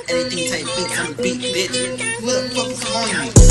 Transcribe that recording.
Anything type beats on the beat, bitch. Who the fuck is calling me?